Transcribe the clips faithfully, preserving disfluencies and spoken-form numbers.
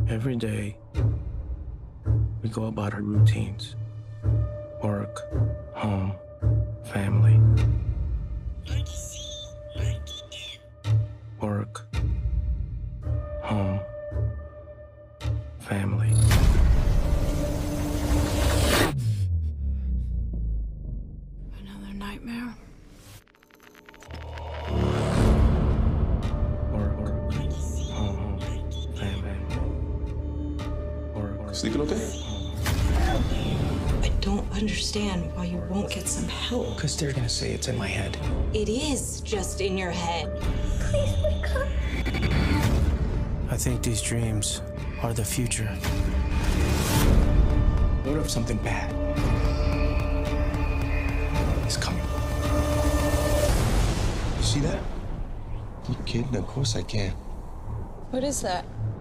Every day, we go about our routines. Work, home, family. Work, home, family. Another nightmare. Work, work, home, family. Work. ¿Sleeping okay? I don't understand why you won't get some help. Because they're gonna say it's in my head. It is just in your head. Please wake up. I think these dreams are the future. What if something bad is coming? You see that? You kidding? Of course I can. What is that?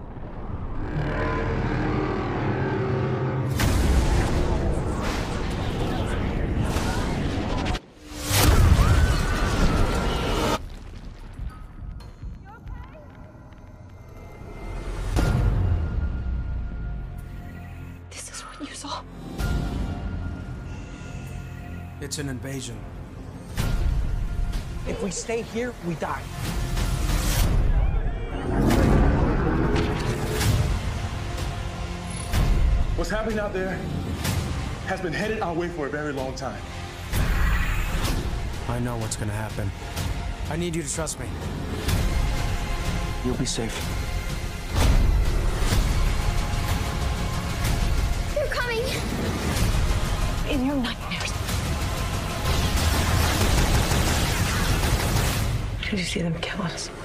This is what you saw. It's an invasion. If we stay here, we die. What's happening out there has been headed our way for a very long time. I know what's gonna happen. I need you to trust me. You'll be safe. They're coming. In your nightmares. Did you see them kill us?